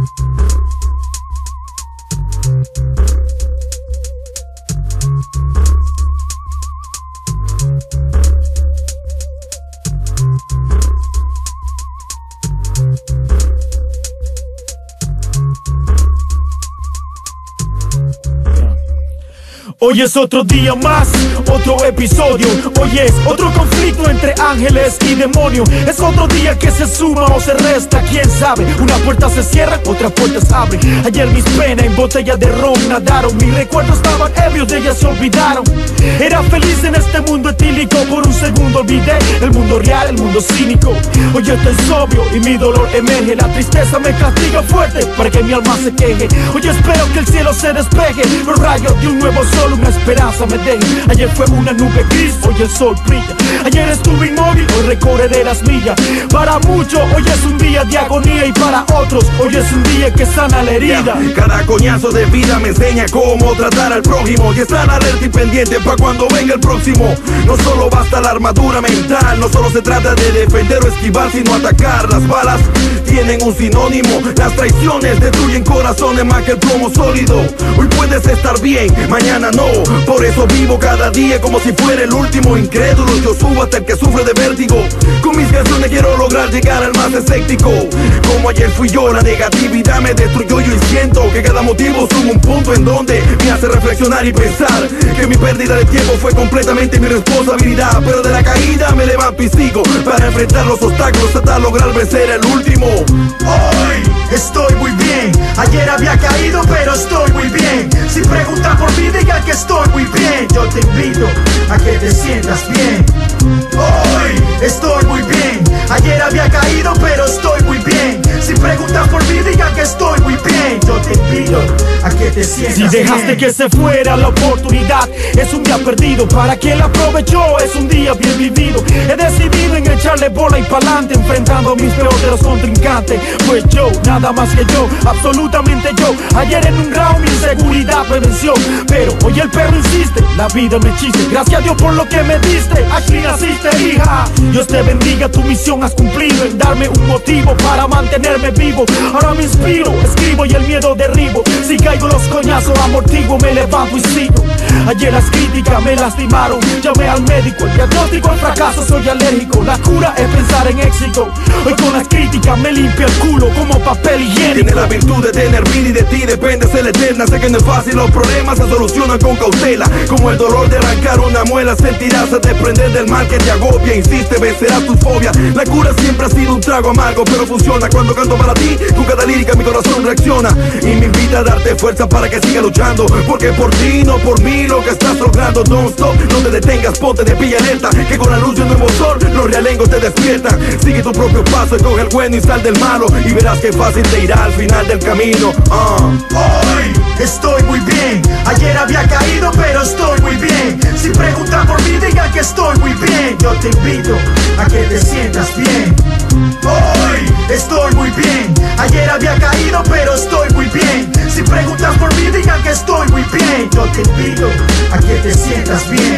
Hoy es otro día más, otro episodio. Hoy es otro conflicto entre ángeles y demonios. Es otro día que se suma o se resta, quién sabe. Una puerta se cierra, otra puerta se abre. Ayer mis penas en botella de ron nadaron. Mis recuerdos estaban ebrios, de ellas se olvidaron. Era feliz en este mundo etílico. Por un segundo olvidé el mundo real, el mundo cínico. Hoy estoy sobrio y mi dolor emerge. La tristeza me castiga fuerte para que mi alma se queje. Hoy espero que el cielo se despeje. Los rayos de un nuevo sol, una esperanza me deje. Ayer fue una nube gris, hoy el sol brilla. Ayer estuve inmóvil, hoy recorreré las millas. Para muchos hoy es un día de agonía y para otros hoy es un día que sana la herida. Cada coñazo de vida me enseña cómo tratar al prójimo y estar alerta y pendiente para cuando venga el próximo. No solo basta la armadura mental, no solo se trata de defender o esquivar, sino atacar. Las balas tienen un sinónimo, las traiciones destruyen corazones más que el plomo sólido. Hoy puedes estar bien, mañana no. Por eso vivo cada día como si fuera el último. Incrédulo, yo subo hasta el que sufre de vértigo. Con mis canciones quiero lograr llegar al más escéptico. Como ayer fui yo, la negatividad me destruyó. Yo y siento que cada motivo sube un punto en donde me hace reflexionar y pensar que mi pérdida de tiempo fue completamente mi responsabilidad. Pero de la caída me levanto y sigo para enfrentar los obstáculos hasta lograr vencer el último. Hoy estoy muy bien, ayer había caído pero estoy muy bien. Si preguntan por mí digan que estoy muy bien. Yo te invito a que te sientas bien. Hoy estoy muy bien, ayer había caído pero estoy muy bien. Si preguntan por mí digan que estoy muy bien. Yo te invito a que te sientas bien. Si dejaste que se fuera la oportunidad, es un día perdido. Para quien la aprovechó, es un día bien vivido. He decidido en echarle bola y pa'lante, enfrentando a mis peores contrincantes. Pues yo, nada más que yo, absolutamente yo. Ayer en un round mi inseguridad me venció, pero hoy el perro insiste, la vida me chiste. Gracias a Dios por lo que me diste, aquí naciste, hija. Dios te bendiga, tu misión has cumplido en darme un motivo para mantenerme vivo. Ahora me inspiro, escribo y el miedo derribo. Si caigo los coñazos amortiguo, me levanto y sigo. Ayer las críticas me lastimaron, llamé al médico. El diagnóstico al fracaso, soy alérgico. La cura es pensar en éxito. Hoy con las críticas me limpio el culo como papel higiénico. Tiene la virtud de tener vida y de ti depende ser eterna. Sé que no es fácil, los problemas se solucionan con cautela. Como el dolor de arrancar una muela, sentirás a desprender del mal que te agobia. Insiste, vencerás tu fobia. La cura siempre ha sido un trago amargo, pero funciona cuando canto para ti. Con cada lírica mi corazón reacciona y me invita a darte fuerza para que siga luchando. Porque por ti, no por mí, lo que estás logrando. Don't stop, no te detengas, ponte de pie alerta. Que con la luz de un nuevo sol, los realengos te despiertan. Sigue tu propio paso, escoge el bueno y sal del malo. Y verás que fácil te irá al final del camino. Hoy estoy muy bien, ayer había caído pero estoy muy bien. Si preguntan por mí digan que estoy muy bien. Yo te invito a que te sientas bien. Hoy estoy muy bien, ayer había caído pero estoy muy bien. Si preguntan por mí digan que estoy muy bien. Yo te invito a que te sientas bien.